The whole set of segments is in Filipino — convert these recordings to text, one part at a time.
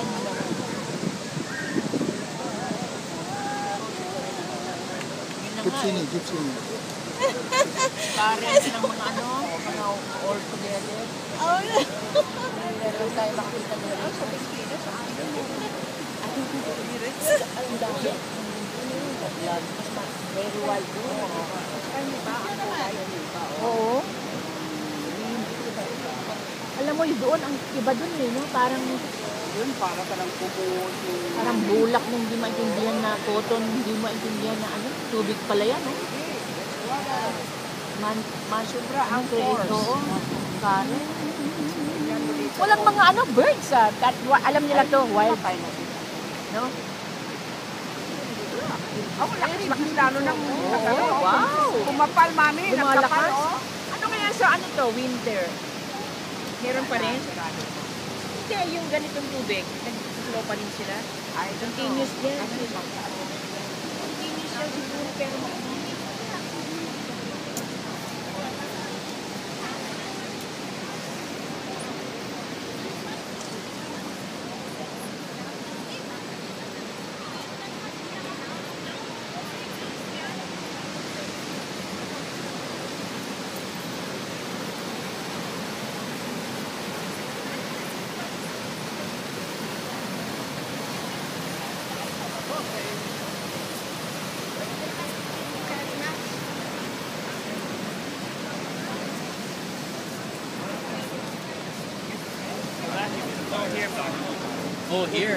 Gypsy. Parents ng mga mga all together. Meron tayo makita nila sa Pilipinas sa akin. Ang dami. Very wild doon. Oo. Alam mo, doon, ang iba doon no? Parang yun, parang kubo. Parang bulak na hindi maintindihan na cotton, hindi maintindihan na tubig pala yan, no? Sobra ang force. Oo. Karen. Walang mga birds, alam nila to, wild. No? Lakas lalo ng wow! Kumapal, mami. Lumalakas. Ano kaya sa winter? Meron pa rin? Hindi, yung ganitong tubig, nag-flow pa rin sila. Continuous din. Continuous yan siguro, pero Oh, here.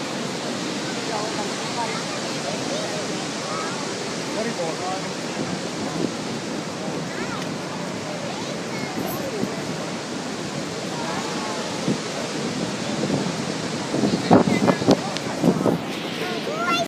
Very good.